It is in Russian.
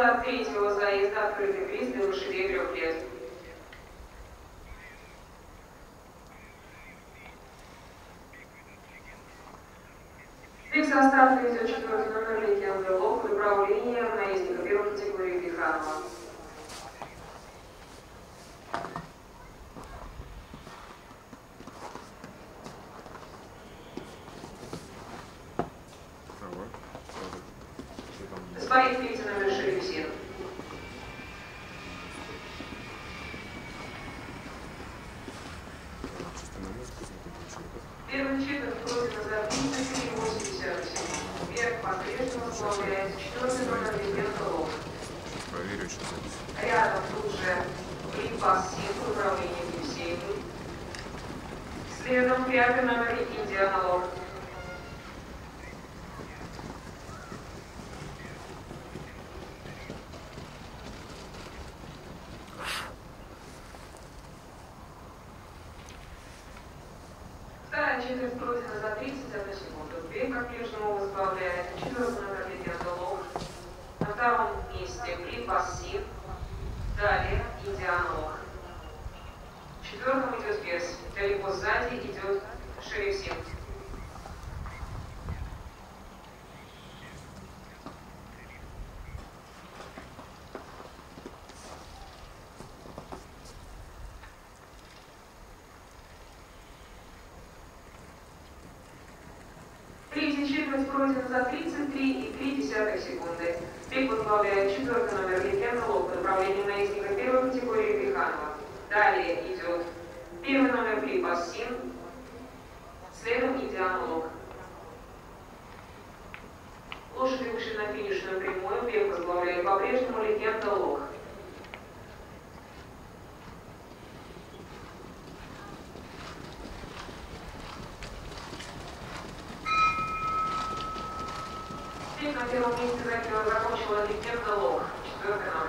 Результат третьего заезда открытый приз для лошадей 3 лет. Бег со старта идет 4-й номер «Легенда Лох» и управление наездника первой категории Плеханова. Сборит третий номер «Шерифсин». Первый четверть пройдено за 33,8 секунд. Вверх по-прежнему возглавляет 4-й номер «Легенда Лох». Проверю сейчас запись. Рядом тут же Липас Синг, управление Евсеевой. Следом 5-й номер «Индиана Лох». Вторая четверть пройдена за 31 секунду. Бег по-прежнему возглавляет 4-й номер «Легенда Лох». На втором месте Липас Синг. Далее Индиана Лох. В 4-м идет Бес. Далеко сзади идет Шерифсин. Третья четверть пройдена за 33,3 секунды. Бег возглавляет 4-й номер «Легенда Лох» под управлением наездника первой категории Плеханова. Далее идет 1-й номер Липас Синг, следом Индиана Лох. Лошади вышли на финишную прямую, бег возглавляет по-прежнему «Легенда Лох». На первом месте закончила «Легенда Лох», 4-й номер.